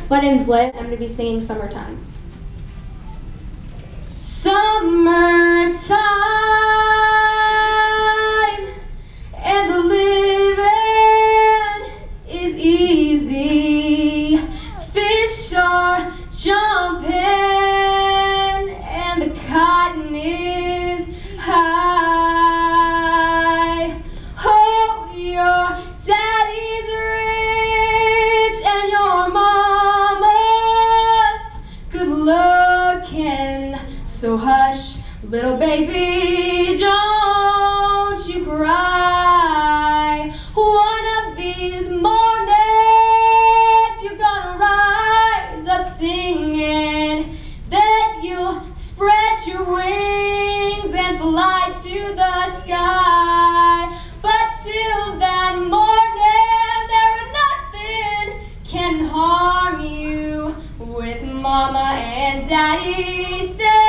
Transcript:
My name's Leia. I'm going to be singing Summertime. Summertime, and the living is easy. Fish are jumping, and the cotton is high. Oh, your daddy's rich, and your mama's good looking. So hush, little baby, don't you cry. One of these mornings you're gonna rise up singing. Then you'll spread your wings and fly to the sky. But till that morning, there nothing can harm you with Mama and Daddy stay.